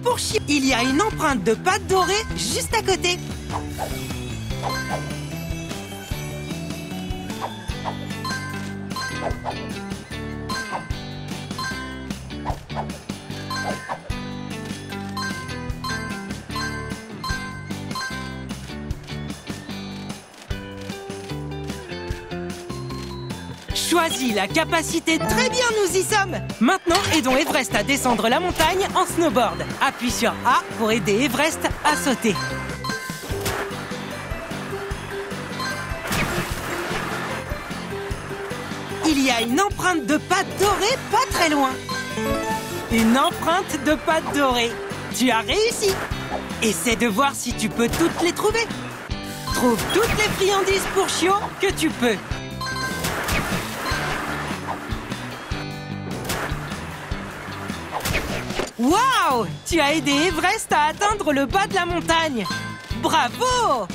pour chien. Il y a une empreinte de pâte dorée juste à côté. Choisis la capacité. Très bien, nous y sommes. Maintenant, aidons Everest à descendre la montagne en snowboard. Appuie sur A pour aider Everest à sauter. Il y a une empreinte de pâte dorée pas très loin. Une empreinte de pâte dorée. Tu as réussi. Essaie de voir si tu peux toutes les trouver. Trouve toutes les friandises pour chiots que tu peux. Waouh! Tu as aidé Everest à atteindre le bas de la montagne. Bravo!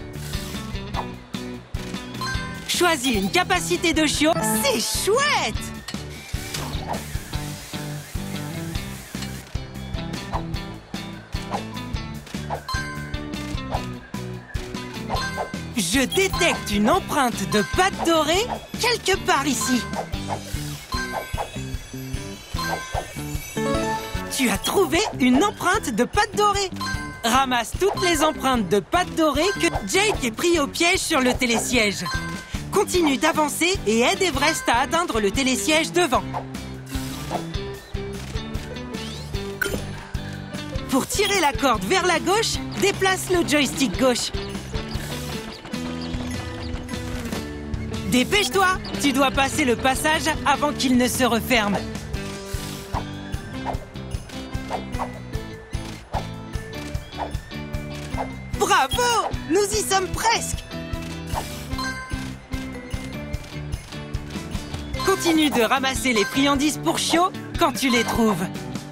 Choisis une capacité de chiot. C'est chouette! Je détecte une empreinte de pâte dorée quelque part ici. Tu as trouvé une empreinte de pâte dorée. Ramasse toutes les empreintes de pâte dorée que Jake ait pris au piège sur le télésiège. Continue d'avancer et aide Everest à atteindre le télésiège devant. Pour tirer la corde vers la gauche, déplace le joystick gauche. Dépêche-toi, tu dois passer le passage avant qu'il ne se referme. Bravo! Nous y sommes presque! Continue de ramasser les friandises pour chiots quand tu les trouves.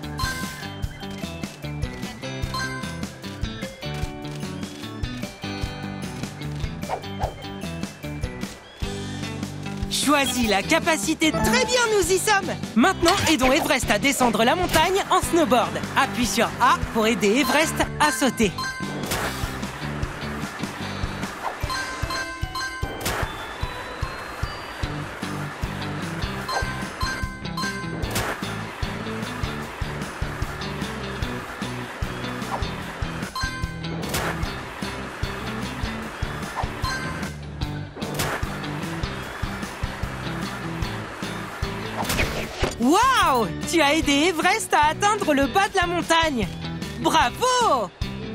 Choisis la capacité. Très bien, nous y sommes. Maintenant, aidons Everest à descendre la montagne en snowboard. Appuie sur A pour aider Everest à sauter. Waouh! Tu as aidé Everest à atteindre le bas de la montagne. Bravo!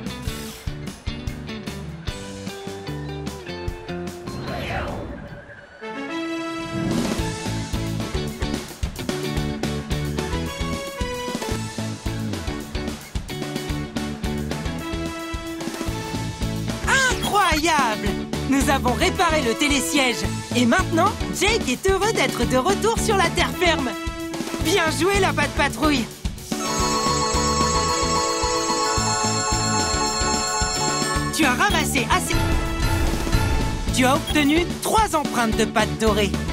Incroyable! Nous avons réparé le télésiège. Et maintenant, Jake est heureux d'être de retour sur la terre ferme. Bien joué, la patte patrouille! Tu as ramassé assez... Tu as obtenu 3 empreintes de pâte dorée.